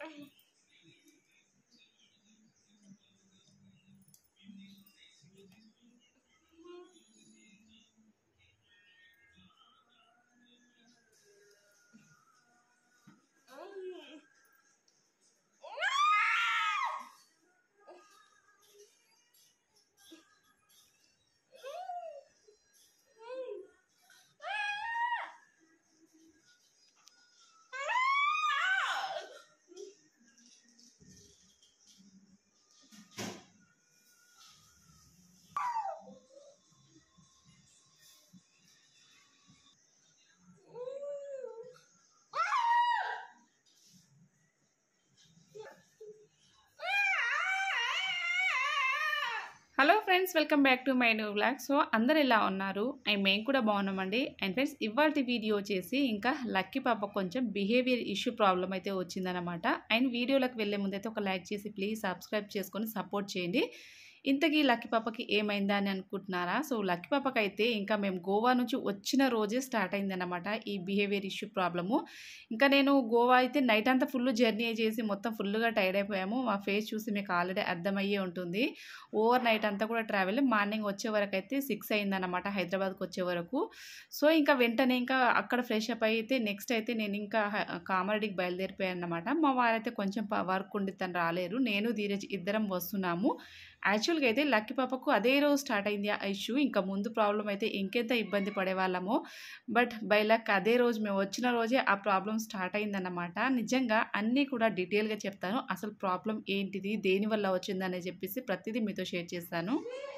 Hello friends, welcome back to my new vlog. So అందరు ఎలా ఉన్నారు? మేము కూడా బాగున్నామండి. అండ్ ఫ్రెండ్స్, ఇవాళ వీడియో వచ్చేసి ఇంకా లక్కీ పాప కొంచెం బిహేవియర్ ఇష్యూ ప్రాబ్లం అయితే వచ్చిందనమాట. అండ్ వీడియోలోకి వెళ్ళే ముందైతే ఒక లైక్ చేసి ప్లీజ్ సబ్స్క్రైబ్ చేసుకొని సపోర్ట్ చేయండి. ఇంతకీ లక్కీ పాపకి ఏమైందా అని అనుకుంటున్నారా? సో లక్కీ పాపకి అయితే ఇంకా మేము గోవా నుంచి వచ్చిన రోజే స్టార్ట్ అయిందన్నమాట ఈ బిహేవియర్ ఇష్యూ ప్రాబ్లము. ఇంకా నేను గోవా అయితే నైట్ అంతా ఫుల్ జర్నీ చేసి మొత్తం ఫుల్గా టైర్డ్ అయిపోయాము. మా ఫేస్ చూసి మీకు ఆల్రెడీ అర్థమయ్యే ఉంటుంది. ఓవర్ నైట్ అంతా కూడా ట్రావెల్, మార్నింగ్ వచ్చే వరకు అయితే 6 అయిందన్నమాట హైదరాబాద్కి వచ్చే వరకు. సో ఇంకా వెంటనే ఇంకా అక్కడ ఫ్రెష్ అప్ అయితే నెక్స్ట్ అయితే నేను ఇంకా కామారెడ్డికి బయలుదేరిపోయాను అనమాట. మా వారైతే కొంచెం వర్క్ ఉండి తను రాలేరు, నేను ధీరజ్ ఇద్దరం వస్తున్నాము. యాక్చువల్గా అయితే లక్కీ పాపకు అదే రోజు స్టార్ట్ అయింది ఆ ఇష్యూ. ఇంకా ముందు ప్రాబ్లం అయితే ఇంకెంత ఇబ్బంది పడేవాళ్ళము. బట్ బై లక్ అదే రోజు మేము వచ్చిన రోజే ఆ ప్రాబ్లం స్టార్ట్ అయిందన్నమాట. నిజంగా అన్నీ కూడా డీటెయిల్గా చెప్తాను. అసలు ప్రాబ్లం ఏంటిది, దేనివల్ల వచ్చిందని చెప్పేసి ప్రతిదీ మీతో షేర్ చేస్తాను.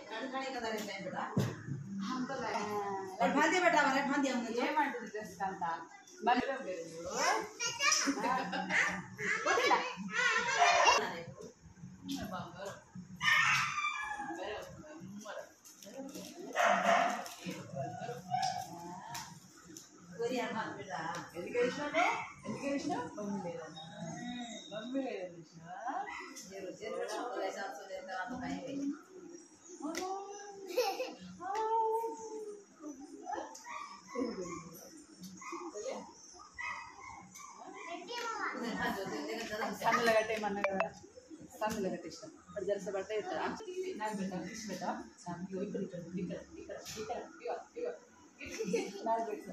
సన్నలు కట్టేయమన్నా కదా, సన్నలు కట్టేసాం. అది జరస బట్ట నాకు పెట్టాను, తీసి పెట్టా. ఇక్కడ ఇక్కడ ఇక్కడ ఇక్కడ ఇక్కడ ఇగో నాకు పెట్టా.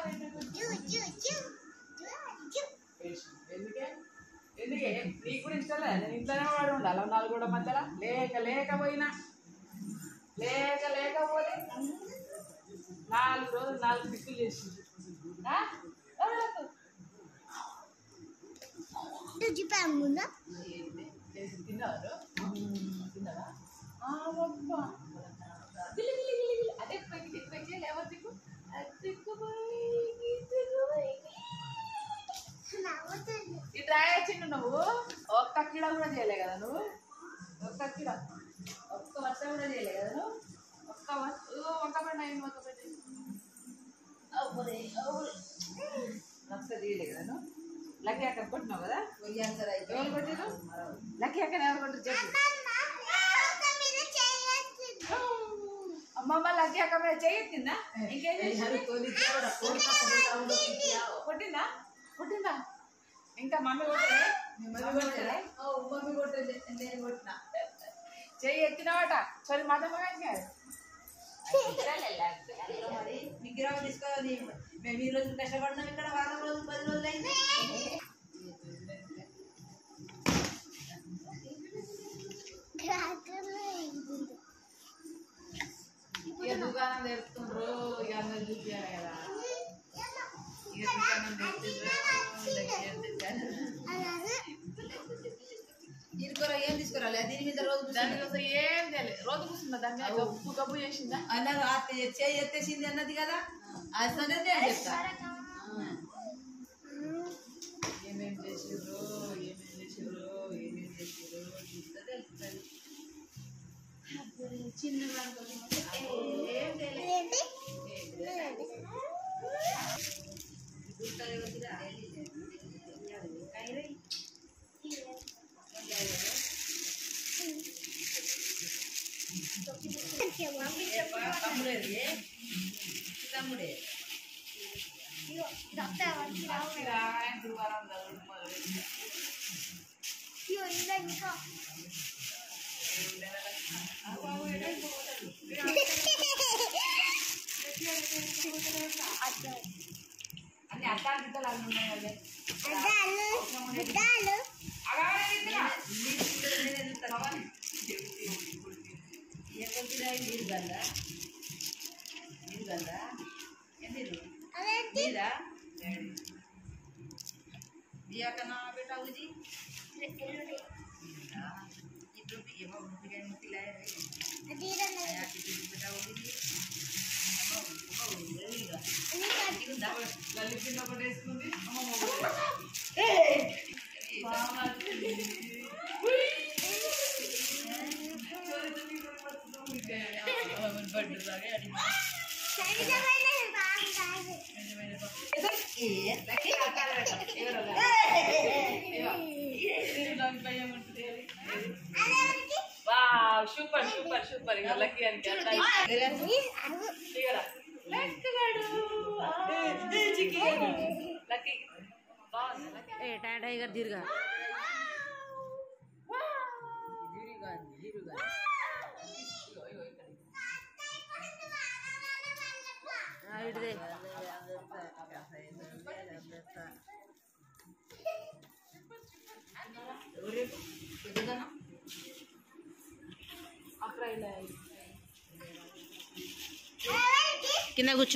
ఎందుకే నీకు కూడా ఇష్టం లేదు. నేను ఇంట్లోనే వాడు ఉండాలి 4 గోడ మధ్యలో. లేకపోయినా లేకపోతే 4 రోజులు 4 పిక్కులు చేసింది. తిన్నారు తిన్నారా? అదే ఎవరు దిక్కు ఈ ట్రై వచ్చిండు. నువ్వు ఒక్క కిడ కూడా చేయలే కదా, నువ్వు ఒక్క వర్ష కూడా చేయలే కదా, నువ్వు ఒక్క పడి అయింది. ఒక్క పెట్టి చేయలే కదా నువ్వు. లక్కీ అక్కడ కొట్టినావు కదా, ఎవరు కొట్టిరు? లక్కీ అక్కడ ఎవరు కొట్టారు చెప్పు. అమ్మమ్మ లక్కీ అక్క మీద చేయొచ్చిందా? ఇంకేం కొట్టిందా? ఇంకా మమ్మీ కొట్టలే? మమ్మీ కొట్టలే, నేను కొట్టినా. చెయ్యి ఎత్తినవాట సరే మదమ్మగా విగ్రహం తీసుకోవాలి. మేము ఈ రోజు కష్టపడినాం, ఇక్కడ వారం రోజులు 10 రోజులు అయింది. దుకాణం తెరుతుండ్రు, అందరు చూపించాలి కదా. తీసుకురా, ఏం తీసుకురాలి దీని మీద రోజు దానికోసం ఏం తెలియదు. రోజు కూర్చున్నా దాని మీద గబ్బు చేసిందా అన్నారు. చేయి ఎత్తేసింది అన్నది కదా, అది అనేది నేను చెప్తా. ఏమేం చేసిర్రు చిన్న ఏం తెలియదు. తమ్ముడే గురువారం दिया का नाम बेटा उजी వావ్ సూపర్ సూపర్ సూపర్ ఇగో లక్కీ అని లక్కీ ए टाइगर दीर्घ इडदे कितना कुछ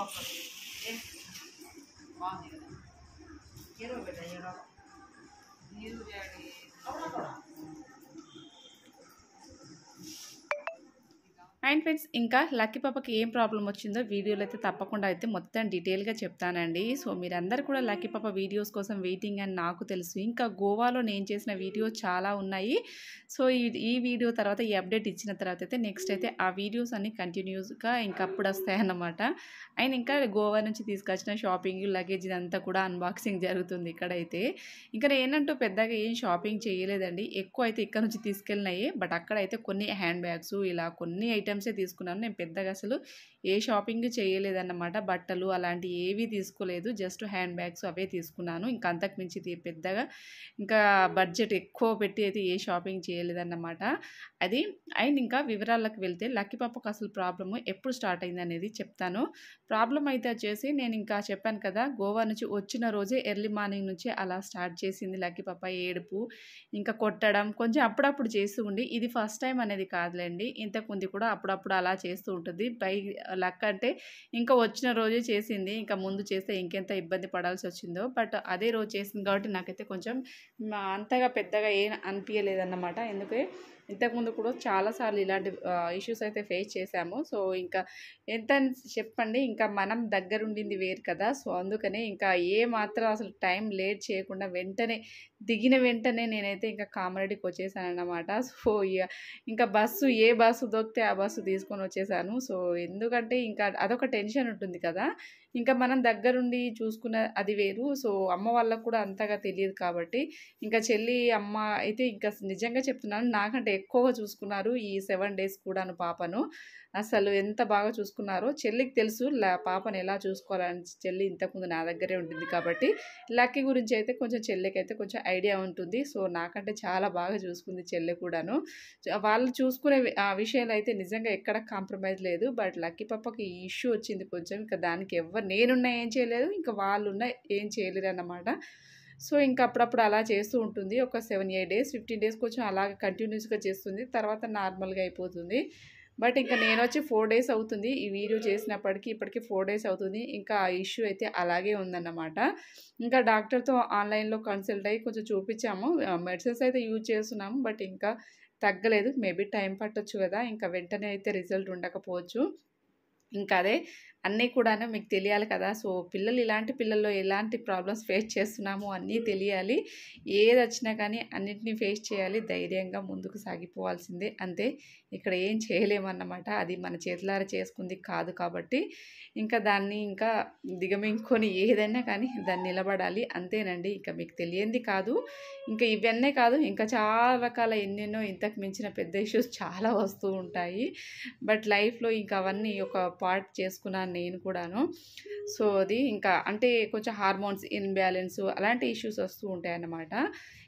అండ్ ఫ్రెండ్స్ ఇంకా లక్కీ పాపకి ఏం ప్రాబ్లం వచ్చిందో వీడియోలో అయితే తప్పకుండా అయితే మొత్తం డీటెయిల్గా చెప్తానండి. సో మీరందరూ కూడా లక్కీ పాప వీడియోస్ కోసం వెయిటింగ్ అని నాకు తెలుసు. ఇంకా గోవాలో నేను చేసిన వీడియో చాలా ఉన్నాయి. సో ఈ వీడియో తర్వాత ఈ అప్డేట్ ఇచ్చిన తర్వాత అయితే నెక్స్ట్ అయితే ఆ వీడియోస్ అన్ని కంటిన్యూస్గా ఇంకా అప్పుడు వస్తాయన్నమాట. అండ్ ఇంకా గోవా నుంచి తీసుకొచ్చిన షాపింగ్ లగేజ్ ఇదంతా కూడా అన్బాక్సింగ్ జరుగుతుంది ఇక్కడైతే. ఇంకా నేనంటూ పెద్దగా ఏం షాపింగ్ చేయలేదండి. ఎక్కువ అయితే ఇక్కడ నుంచి తీసుకెళ్ళినాయి. బట్ అక్కడైతే కొన్ని హ్యాండ్ బ్యాగ్స్ ఇలా కొన్ని ఐటమ్సే తీసుకున్నాను. నేను పెద్దగా అసలు ఏ షాపింగ్ చేయలేదన్నమాట. బట్టలు అలాంటి ఏవి తీసుకోలేదు. జస్ట్ హ్యాండ్ బ్యాగ్స్ అవే తీసుకున్నాను. ఇంకా అంతకు మించి పెద్దగా ఇంకా బడ్జెట్ ఎక్కువ పెట్టి అయితే ఏ షాపింగ్ చేయలేదన్నమాట. అది అండ్ ఇంకా వివరాలకు వెళ్తే లక్కీ పాపకు అసలు ప్రాబ్లము ఎప్పుడు స్టార్ట్ అయింది అనేది చెప్తాను. ప్రాబ్లం అయితే వచ్చేసి నేను ఇంకా చెప్పాను కదా, గోవా నుంచి వచ్చిన రోజే ఎర్లీ మార్నింగ్ నుంచి అలా స్టార్ట్ చేసింది లక్కీ పాప. ఏడుపు ఇంకా కొట్టడం కొంచెం అప్పుడప్పుడు చేస్తూ ఉండి, ఇది ఫస్ట్ టైం అనేది కాదులేండి, ఇంతకుముందు కూడా అప్పుడప్పుడు అలా చేస్తూ ఉంటుంది. లక్ అంటే ఇంకా వచ్చిన రోజే చేసింది. ఇంకా ముందు చేస్తే ఇంకెంత ఇబ్బంది పడాల్సి వచ్చిందో. బట్ అదే రోజు చేసింది కాబట్టి నాకైతే కొంచెం అంతగా పెద్దగా ఏం అనిపించలేదన్నమాట. ఎందుకంటే ఇంతకుముందు కూడా చాలాసార్లు ఇలాంటి ఇష్యూస్ అయితే ఫేస్ చేశాము. సో ఇంకా ఎంత చెప్పండి, ఇంకా మనం దగ్గరుండింది వేరు కదా. సో అందుకనే ఇంకా ఏ మాత్రం అసలు టైం లేట్ చేయకుండా వెంటనే దిగిన వెంటనే నేనైతే ఇంకా కామారెడ్డికి వచ్చేసాను అన్నమాట. సో ఇంకా ఏ బస్సు దొరికితే ఆ బస్సు తీసుకొని వచ్చేసాను. సో ఎందుకంటే ఇంకా అదొక టెన్షన్ ఉంటుంది కదా. ఇంకా మనం దగ్గరుండి చూసుకున్న అది వేరు. సో అమ్మ వాళ్ళకు కూడా అంతగా తెలియదు కాబట్టి ఇంకా చెల్లి అమ్మ అయితే ఇంకా నిజంగా చెప్తున్నాను, నాకంటే ఎక్కువగా చూసుకున్నారు ఈ 7 days కూడాను పాపను. అసలు ఎంత బాగా చూసుకున్నారో చెల్లికి తెలుసు పాపను ఎలా చూసుకోవాలని. చెల్లి ఇంతకుముందు నా దగ్గరే ఉంటుంది కాబట్టి లక్కీ గురించి అయితే కొంచెం చెల్లికైతే కొంచెం ఐడియా ఉంటుంది. సో నాకంటే చాలా బాగా చూసుకుంది చెల్లి కూడాను. వాళ్ళు చూసుకునే విషయాలు అయితే నిజంగా ఎక్కడ కాంప్రమైజ్ లేదు. బట్ లక్కీ పాపకి ఈ ఇష్యూ వచ్చింది కొంచెం. ఇంకా దానికి నేనున్నా ఏం చేయలేదు, ఇంకా వాళ్ళున్నా ఏం చేయలేరు అన్నమాట. సో ఇంకా అప్పుడప్పుడు అలా చేస్తూ ఉంటుంది. ఒక 7-8 days 15 days కొంచెం అలాగ కంటిన్యూస్గా చేస్తుంది. తర్వాత నార్మల్గా అయిపోతుంది. బట్ ఇంకా నేను వచ్చి 4 days అవుతుంది ఈ వీడియో చేసినప్పటికీ. ఇప్పటికీ 4 days అవుతుంది. ఇంకా ఆ ఇష్యూ అయితే అలాగే ఉందన్నమాట. ఇంకా డాక్టర్తో ఆన్లైన్లో కన్సల్ట్ అయ్యి కొంచెం చూపించాము. మెడిసిన్స్ అయితే యూజ్ చేస్తున్నాము. బట్ ఇంకా తగ్గలేదు. మేబీ టైం పట్టొచ్చు కదా, ఇంకా వెంటనే అయితే రిజల్ట్ ఉండకపోవచ్చు. ఇంకా అదే అన్నీ కూడాను మీకు తెలియాలి కదా. సో ఇలాంటి పిల్లల్లో ఎలాంటి ప్రాబ్లమ్స్ ఫేస్ చేస్తున్నామో అన్నీ తెలియాలి. ఏది వచ్చినా కానీ అన్నిటినీ ఫేస్ చేయాలి. ధైర్యంగా ముందుకు సాగిపోవాల్సిందే అంతే. ఇక్కడ ఏం చేయలేమన్నమాట. అది మన చేతులారా చేసుకుంది కాదు కాబట్టి ఇంకా దాన్ని ఇంకా దిగమింగుకొని ఏదైనా కానీ దాన్ని నిలబడాలి అంతేనండి. ఇంకా మీకు తెలియంది కాదు. ఇంకా ఇవన్నీ కాదు, ఇంకా చాలా రకాల ఎన్నెన్నో ఇంతకు మించిన పెద్ద ఇష్యూస్ చాలా వస్తూ ఉంటాయి. బట్ లైఫ్లో ఇంకా అవన్నీ ఒక పార్ట్ చేసుకున్నాను నేను కూడాను. సో అది ఇంకా అంటే కొంచెం హార్మోన్స్ ఇన్బ్యాలెన్స్ అలాంటి ఇష్యూస్ వస్తూ ఉంటాయి అన్నమాట.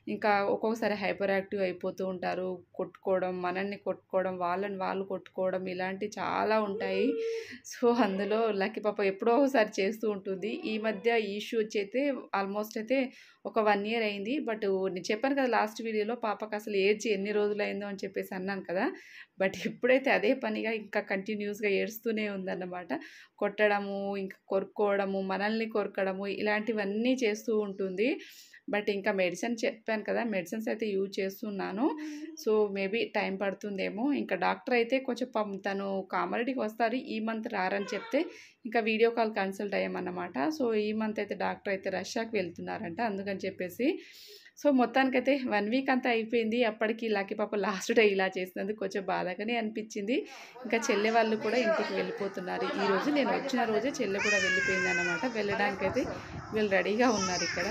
ఇంకా ఒక్కొక్కసారి హైపర్ యాక్టివ్ అయిపోతూ ఉంటారు. కొట్టుకోవడం, మనల్ని కొట్టుకోవడం, వాళ్ళని వాళ్ళు కొట్టుకోవడం ఇలాంటివి చాలా ఉంటాయి. సో, అందులో లక్కీ పాప ఎప్పుడో ఒకసారి చేస్తూ ఉంటుంది. ఈ మధ్య ఈ ఇష్యూ వచ్చి అయితే ఆల్మోస్ట్ అయితే ఒక 1 ఇయర్ అయింది. బట్ నేను చెప్పాను కదా లాస్ట్ వీడియోలో పాపకు అసలు ఏడ్చి ఎన్ని రోజులయిందో అని చెప్పేసి అన్నాను కదా! బట్ ఇప్పుడైతే అదే పనిగా ఇంకా కంటిన్యూస్‌గా ఏడుస్తూనే ఉందన్నమాట. కొట్టడము, ఇంకా కొరుక్కోవడము, మనల్ని కొరకడము ఇలాంటివన్నీ చేస్తూ ఉంటుంది. బట్ ఇంకా మెడిసిన్ చెప్పాను కదా! మెడిసిన్స్ అయితే యూజ్ చేస్తున్నాను. సో, మేబీ టైం పడుతుందేమో. ఇంకా డాక్టర్ అయితే కొంచెం తను కామారెడ్డికి వస్తారు. ఈ మంత్ రారని చెప్తే ఇంకా వీడియో కాల్ కన్సల్ట్ అయ్యామన్నమాట. సో, ఈ మంత్ అయితే డాక్టర్ అయితే రష్యాకి వెళ్తున్నారంట. అందుకని చెప్పేసి సో, మొత్తానికైతే 1 వీక్ అంతా అయిపోయింది. అప్పటికి లక్కీ పాప లాస్ట్ డే ఇలా చేసినందుకు కొంచెం బాధగానే అనిపించింది. ఇంకా చెల్లె వాళ్ళు కూడా ఇంటికి వెళ్ళిపోతున్నారు. ఈరోజు నేను వచ్చిన రోజే చెల్లె కూడా వెళ్ళిపోయిందన్నమాట. వెళ్ళడానికైతే వీళ్ళు రెడీగా ఉన్నారు ఇక్కడ.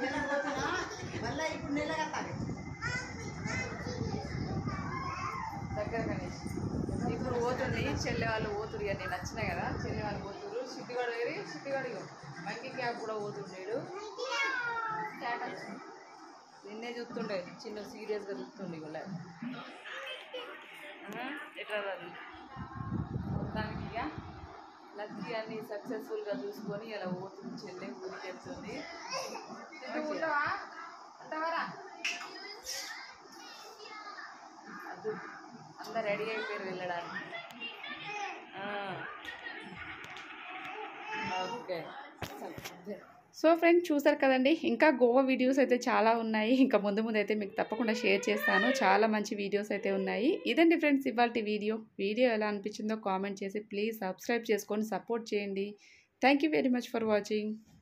దగ్గరగానే ఇప్పుడు పోతుంది చెల్లె వాళ్ళు పోతురు. ఇక నేను నచ్చినాయి కదా చెల్లె వాళ్ళు పోతురు. సిట్టిగాడు వేరి సిట్టిగాడు మంకీ క్యాబ్ కూడా పోతుండేడు. నిన్నే చూస్తుండే చిన్న సీరియస్గా చూస్తుండే ఇవాళ ఎట్లా రాదు. మొత్తానికి ఇక లక్కీ అన్ని సక్సెస్ఫుల్గా చూసుకొని ఇలా పోతుంది చెల్లె ఊరికి వెళ్తుంది. అంటావారా అది అందరు రెడీ అయిపోయారు వెళ్ళడానికి. ఓకే. సో ఫ్రెండ్స్ చూసారు కదండి, ఇంకా గోవా వీడియోస్ అయితే చాలా ఉన్నాయి. ఇంకా ముందు ముందు అయితే మీకు తప్పకుండా షేర్ చేస్తాను. చాలా మంచి వీడియోస్ అయితే ఉన్నాయి. ఇదండి ఫ్రెండ్స్ ఇవాల్టి వీడియో ఎలా అనిపించిందో కామెంట్ చేసి ప్లీజ్ సబ్స్క్రైబ్ చేసుకొని సపోర్ట్ చేయండి. Thank you very much for watching.